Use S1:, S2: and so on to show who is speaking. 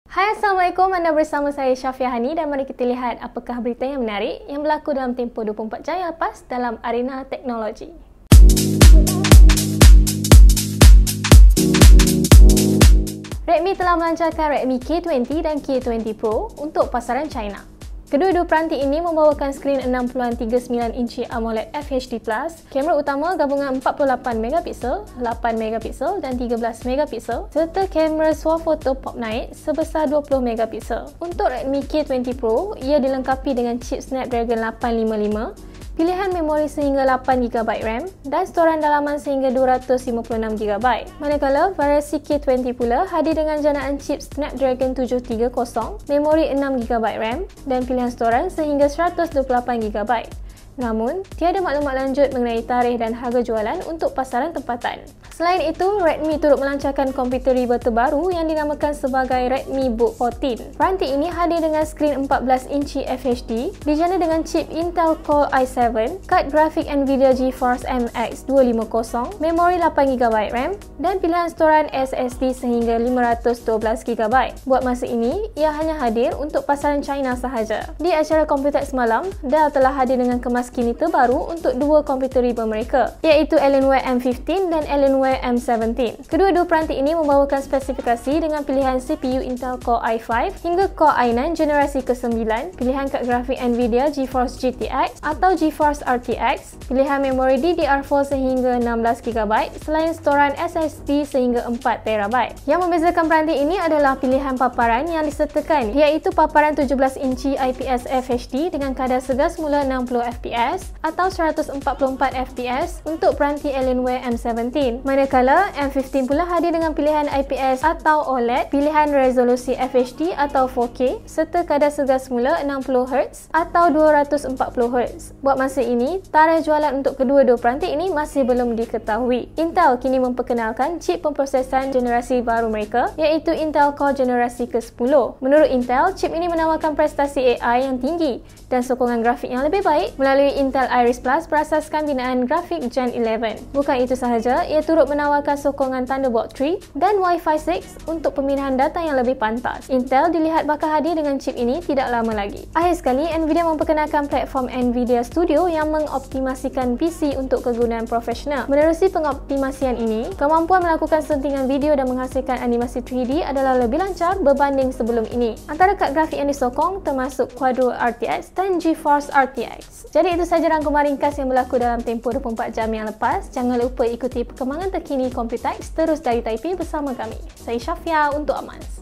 S1: Hai, Assalamualaikum. Anda bersama saya Syafia Hani dan mari kita lihat apakah berita yang menarik yang berlaku dalam tempoh 24 jam yang lepas dalam arena teknologi. Redmi telah melancarkan Redmi K20 dan K20 Pro untuk pasaran China. Kedua-dua peranti ini membawakan skrin 6.39 inci AMOLED FHD+, kamera utama gabungan 48MP, 8MP dan 13MP serta kamera swafoto pop night sebesar 20MP. Untuk Redmi K20 Pro, ia dilengkapi dengan chip Snapdragon 855, pilihan memori sehingga 8GB RAM dan storan dalaman sehingga 256GB. Manakala variasi K20 pula hadir dengan janaan chip Snapdragon 730, memori 6GB RAM dan pilihan storan sehingga 128GB. Namun, tiada maklumat lanjut mengenai tarikh dan harga jualan untuk pasaran tempatan. Selain itu, Redmi turut melancarkan komputer riba terbaru yang dinamakan sebagai Redmi Book 14. Peranti ini hadir dengan skrin 14 inci FHD, dijana dengan chip Intel Core i7, kad grafik Nvidia GeForce MX 250, memori 8GB RAM dan pilihan storan SSD sehingga 512GB. Buat masa ini, ia hanya hadir untuk pasaran China sahaja. Di acara Computex semalam, Dell telah hadir dengan kemas kini terbaru untuk dua komputer riba mereka, iaitu Alienware M15 dan Alienware M17. Kedua-dua peranti ini membawakan spesifikasi dengan pilihan CPU Intel Core i5 hingga Core i9 generasi ke-9, pilihan kad grafik Nvidia GeForce GTX atau GeForce RTX, pilihan memori DDR4 sehingga 16GB selain storan SSD sehingga 4TB. Yang membezakan peranti ini adalah pilihan paparan yang disertakan, iaitu paparan 17 inci IPS FHD dengan kadar segar semula 60fps atau 144fps untuk peranti Alienware M17. Manakala M15 pula hadir dengan pilihan IPS atau OLED, pilihan resolusi FHD atau 4K serta kadar segar semula 60Hz atau 240Hz. Buat masa ini, tarikh jualan untuk kedua-dua peranti ini masih belum diketahui. Intel kini memperkenalkan chip pemprosesan generasi baru mereka, iaitu Intel Core generasi ke-10. Menurut Intel, chip ini menawarkan prestasi AI yang tinggi dan sokongan grafik yang lebih baik melalui Intel Iris Plus berasaskan binaan grafik Gen 11. Bukan itu sahaja, ia turut menawarkan sokongan Thunderbolt 3 dan Wi-Fi 6 untuk pemindahan data yang lebih pantas. Intel dilihat bakal hadir dengan chip ini tidak lama lagi. Akhir sekali, Nvidia memperkenalkan platform Nvidia Studio yang mengoptimasikan PC untuk kegunaan profesional. Menerusi pengoptimasian ini, kemampuan melakukan sentingan video dan menghasilkan animasi 3D adalah lebih lancar berbanding sebelum ini. Antara kad grafik yang disokong termasuk Quadro RTX dan GeForce RTX. Jadi itu sahaja rangkuman ringkas yang berlaku dalam tempoh 24 jam yang lepas. Jangan lupa ikuti perkembangan terkini Computex terus dari Taipei bersama kami. Saya Syafia untuk Amans.